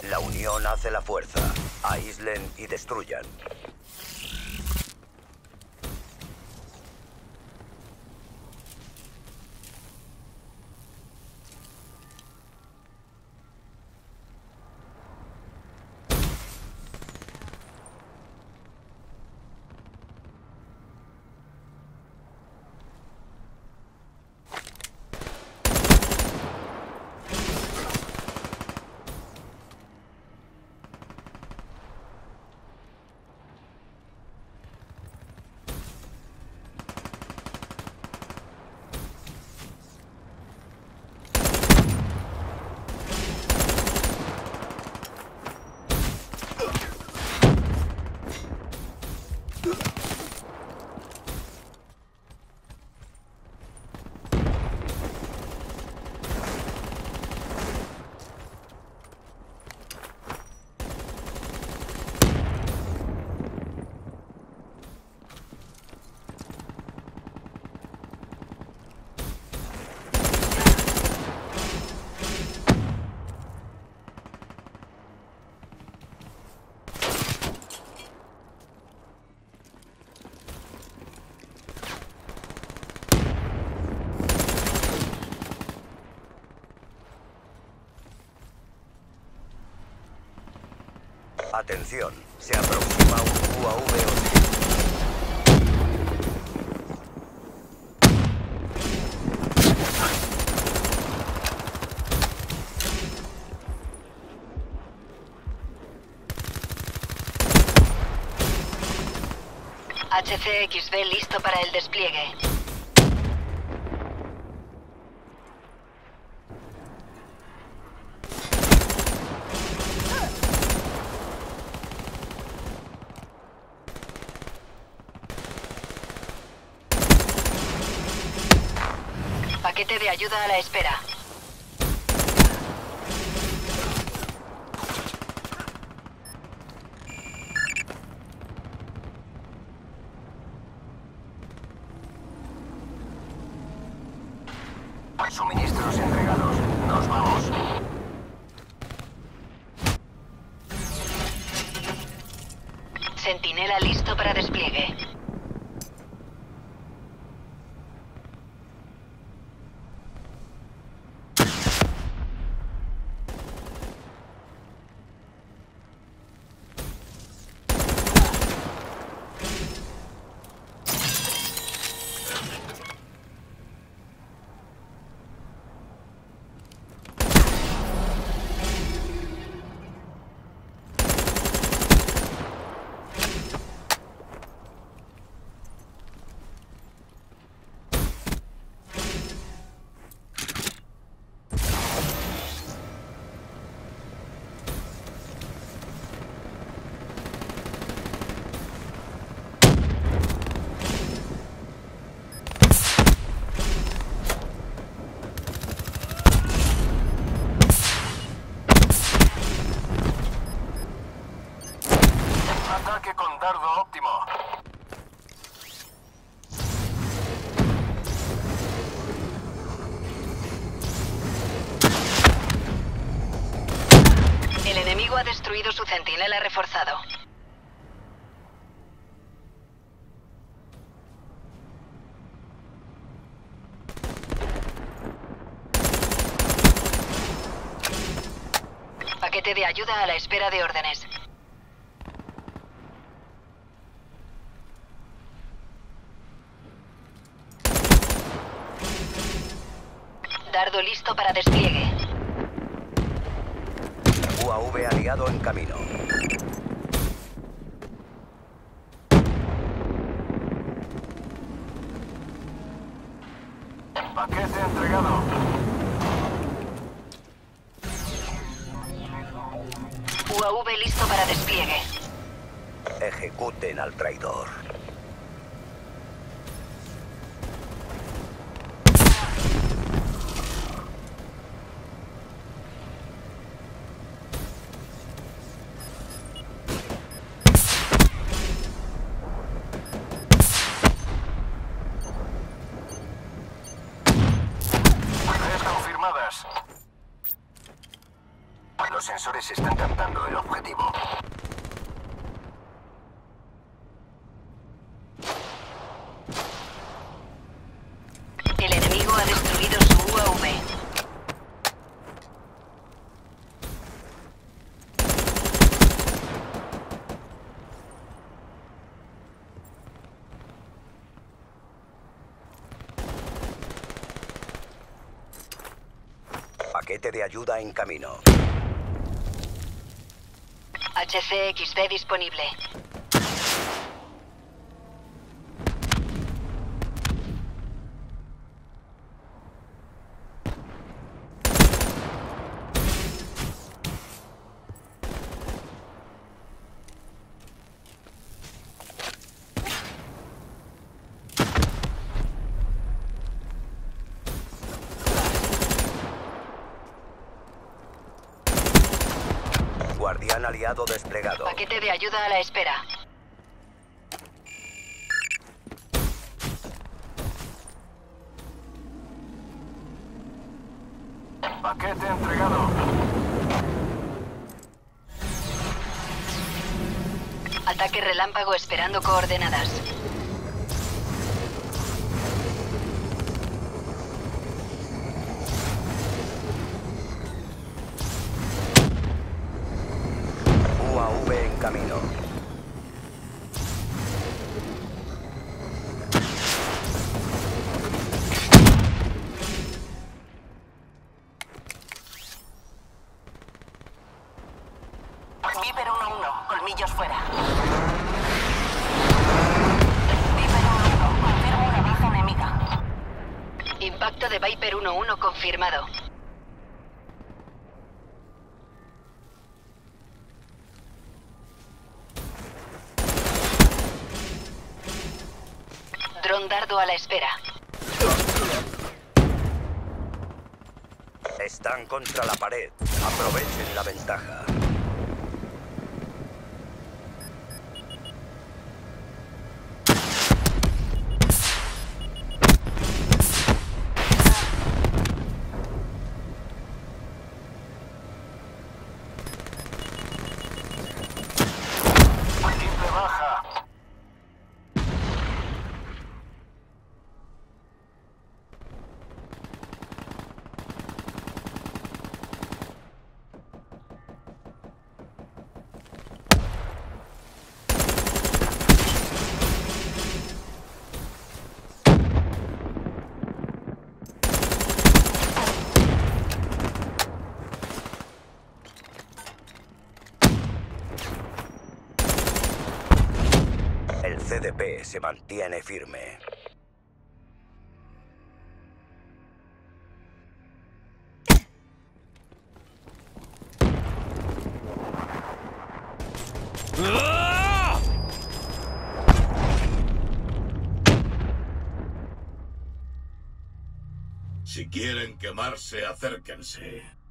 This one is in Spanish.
La unión hace la fuerza. Aíslen y destruyan. Atención, se aproxima un UAV hostil. HCXD listo para el despliegue. Paquete de ayuda a la espera. Suministros entregados. Nos vamos. Centinela listo para despliegue. Ataque con dardo óptimo. El enemigo ha destruido su centinela reforzado. Paquete de ayuda a la espera de órdenes. Dardo listo para despliegue. UAV aliado en camino. Paquete entregado. UAV listo para despliegue. Ejecuten al traidor. Los sensores están captando el objetivo. El enemigo ha destruido su UAV. Paquete de ayuda en camino. HCXD disponible. Guardián aliado desplegado. Paquete de ayuda a la espera. Paquete entregado. Ataque relámpago esperando coordenadas. UAV en camino. Viper 1-1, colmillos fuera. Viper 1-1, confirmo una baja enemiga. Impacto de Viper 1-1 confirmado. Dron dardo a la espera. Están contra la pared. Aprovechen la ventaja. Triple baja. El CDP se mantiene firme. Si quieren quemarse, acérquense.